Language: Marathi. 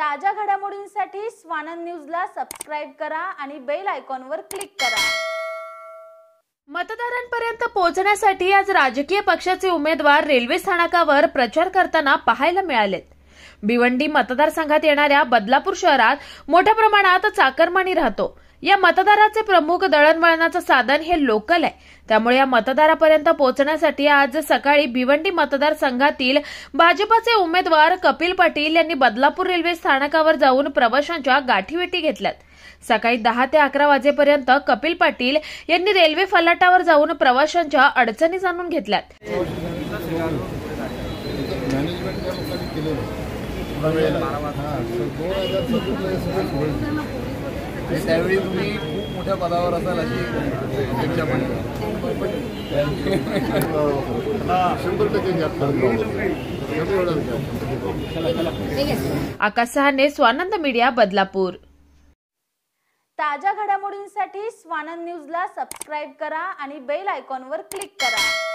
ताज्या घडामोडींसाठी स्वानंद न्यूजला सबस्क्राइब करा आणि बेल आयकॉनवर क्लिक करा। मतदारांपर्यंत पोहोचण्यासाठी आज राजकीय पक्षाचे उमेदवार रेल्वे स्थानकावर प्रचार करताना पाहायला मिळालेत। भिवंडी मतदारसंघात येणाऱ्या बदलापूर शहरात मोठ्या प्रमाणात चाकरमानी राहतो। या मतदाराचे प्रमुख दळणवळणाचं साधन हे लोकल आहे। त्यामुळे या मतदारापर्यंत पोहोचण्यासाठी आज सकाळी भिवंडी मतदारसंघातील भाजपचे उमेदवार कपिल पाटील यांनी बदलापूर रेल्वे स्थानकावर जाऊन प्रवाशांच्या गाठीभेटी घेतल्यात। सकाळी 10 ते 11 वाजेपर्यंत कपिल पाटील यांनी रेल्वे फलाटावर जाऊन प्रवाशांच्या अडचणी जाणून घेतल्यात। त्यावेळी तुम्ही खूप मोठ्या पदावर असाल अशी अपेक्षा पण आकाश सहाने, स्वानंद मीडिया, बदलापूर। ताज्या घडामोडींसाठी स्वानंद न्यूजला सबस्क्राइब करा आणि बेल आयकॉनवर क्लिक करा।